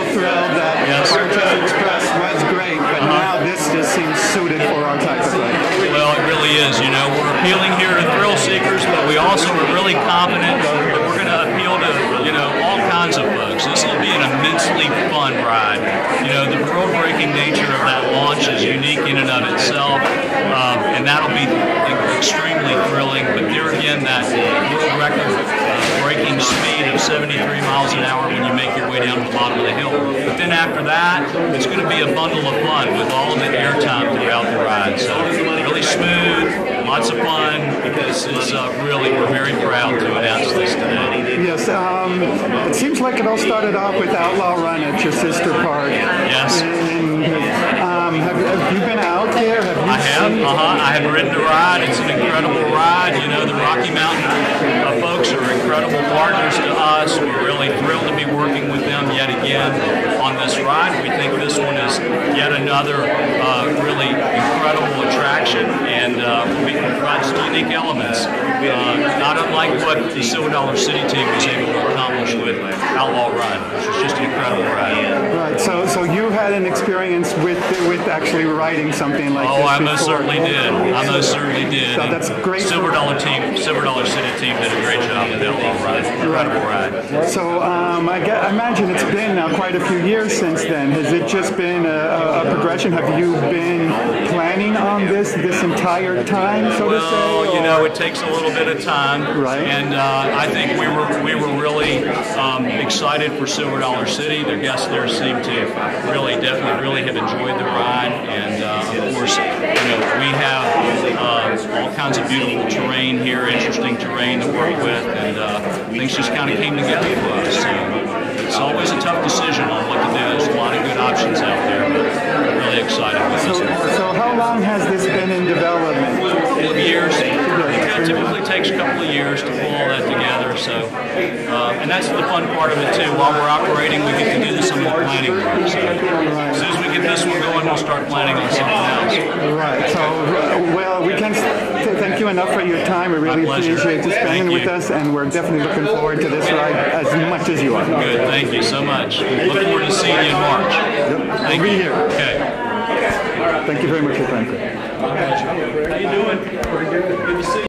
thrilled that Arches Express was great, but now this just seems suited for our type of ride. Well, it really is. You know, we're appealing here to thrill seekers, but we also are really confident that we're going to appeal to, you know, all kinds of folks. This will be an immensely fun ride. You know, the world-breaking nature of that launch is unique in and of itself, and that'll be extremely thrilling. But there again, that world record breaking speed of 73 miles an hour when you make your way down to the bottom of the hill. But then after that, it's going to be a bundle of fun with all of the airtime throughout the ride. So really smooth, lots of fun, because it's really, we're very proud to announce this today. Yes, it seems like it all started off with Outlaw Run at your sister park. Yes. Have you been out there? I have. I have ridden the ride. It's an incredible ride. You know, the Rocky Mountain folks are incredible partners to us. We're really thrilled to be working with them yet again on this ride. We think this one is yet another really incredible attraction, and we can provide some unique elements, not unlike what the Silver Dollar City team was able to accomplish with Outlaw Run, which was just an incredible ride. Right. So you had an experience with actually riding something like this before. I most certainly did. I most certainly did. So that's great. Silver Dollar City team did a great job with Outlaw Run. Incredible ride. So I imagine it's been now quite a few years since then. Has it just been a progression? Have you been planning on this entire time, so to say? Well, you know, it takes a little bit of time, right? And I think we were really excited for Silver Dollar City. Their guests there seem to definitely have enjoyed the ride, and of course, you know, we have all kinds of beautiful terrain here, interesting terrain to work with, and things just kind of came together for us. So it's always a tough decision on what to do. There's a lot of good options out there, but I'm really excited with this one. So how long has this been in development? A couple of years. It typically takes a couple of years to pull all that together. So, and that's the fun part of it too. While we're operating, we get to do some of the planning work. So as soon as we get this one going, we'll start planning on something else. Right. So, well, we can't thank you enough for your time. We really appreciate you spending with us, and we're definitely looking forward to this ride as much as you are. Good. Thank you so much. Look forward to seeing you in March. Yep. Thank you. you. Here. Okay. Thank you very much for your time. How you doing? Pretty good to see you.